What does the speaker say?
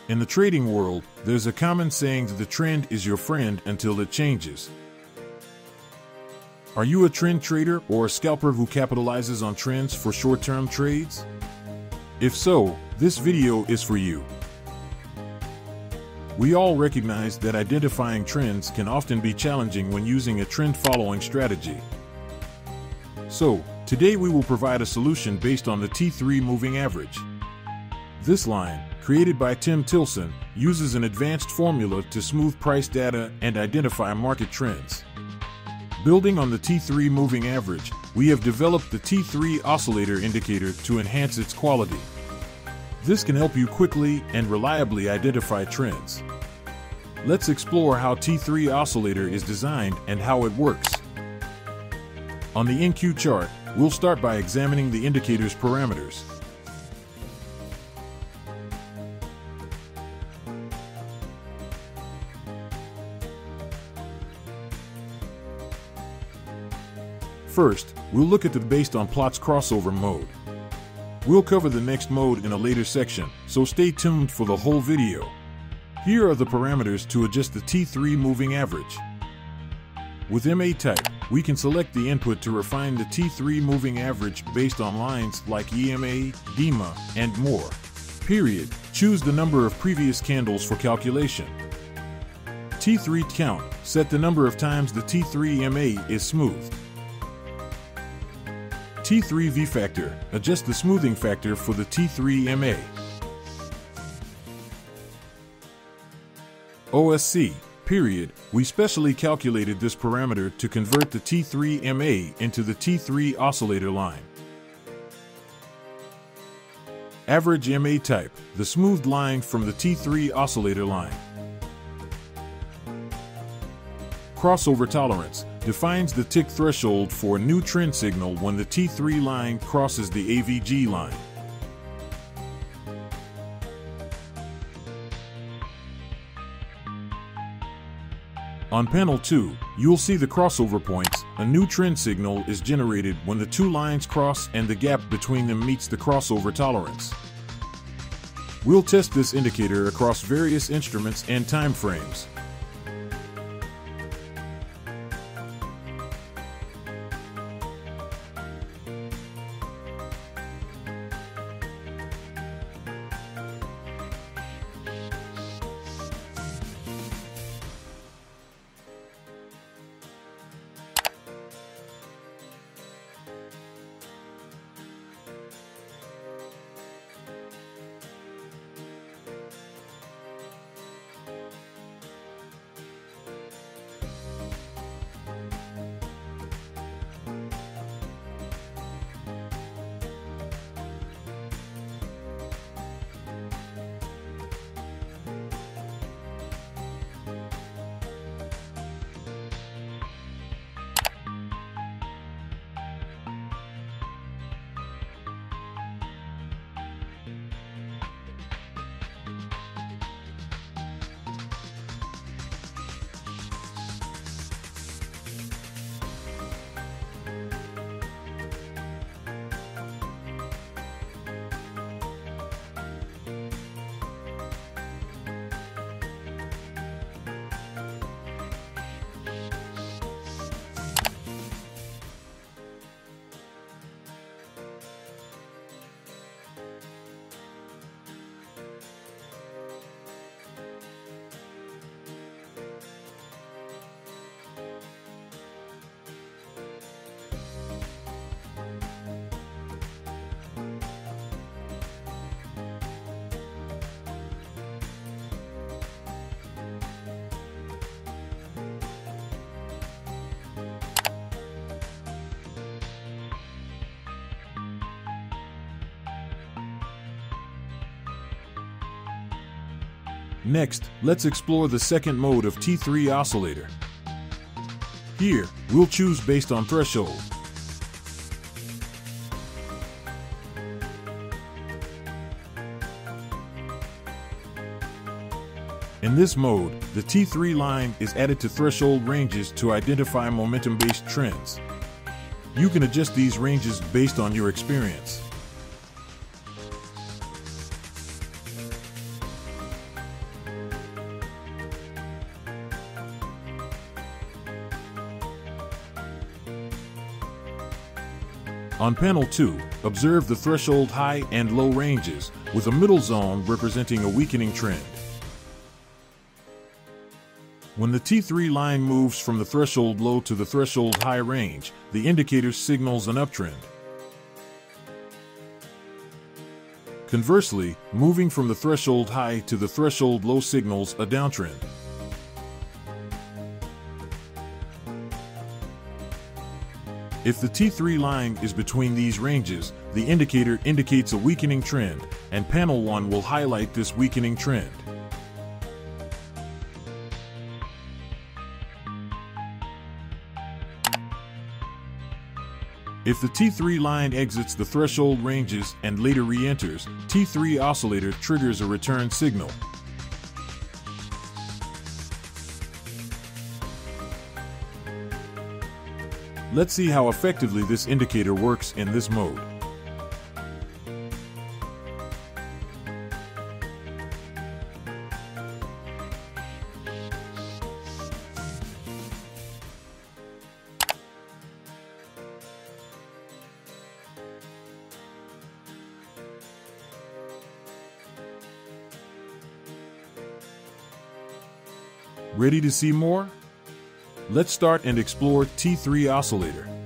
In the trading world, there's a common saying that the trend is your friend until it changes. Are you a trend trader or a scalper who capitalizes on trends for short-term trades? If so, this video is for you. We all recognize that identifying trends can often be challenging when using a trend-following strategy. So, today we will provide a solution based on the T3 moving average. This line, created by Tim Tilson, uses an advanced formula to smooth price data and identify market trends. Building on the T3 moving average, we have developed the T3 oscillator indicator to enhance its quality. This can help you quickly and reliably identify trends. Let's explore how T3 oscillator is designed and how it works. On the NQ chart, we'll start by examining the indicator's parameters. First, we'll look at the based on plots crossover mode. We'll cover the next mode in a later section, so stay tuned for the whole video. Here are the parameters to adjust the T3 moving average. With MA type, we can select the input to refine the T3 moving average based on lines like EMA, DEMA, and more. Period. Choose the number of previous candles for calculation. T3 count, set the number of times the T3 MA is smoothed. T3 V factor, adjust the smoothing factor for the T3 MA. OSC, period, we specially calculated this parameter to convert the T3 MA into the T3 oscillator line. Average MA type, the smoothed line from the T3 oscillator line. Crossover tolerance, defines the tick threshold for a new trend signal when the T3 line crosses the AVG line. On panel 2, you'll see the crossover points. A new trend signal is generated when the two lines cross and the gap between them meets the crossover tolerance. We'll test this indicator across various instruments and time frames. Next, let's explore the second mode of T3 oscillator. Here, we'll choose based on threshold. In this mode, the T3 line is added to threshold ranges to identify momentum-based trends. You can adjust these ranges based on your experience. On panel 2, observe the threshold high and low ranges, with a middle zone representing a weakening trend. When the T3 line moves from the threshold low to the threshold high range, the indicator signals an uptrend. Conversely, moving from the threshold high to the threshold low signals a downtrend. If the T3 line is between these ranges, the indicator indicates a weakening trend, and panel 1 will highlight this weakening trend. If the T3 line exits the threshold ranges and later re-enters, T3 oscillator triggers a return signal. Let's see how effectively this indicator works in this mode. Ready to see more? Let's start and explore T3 oscillator.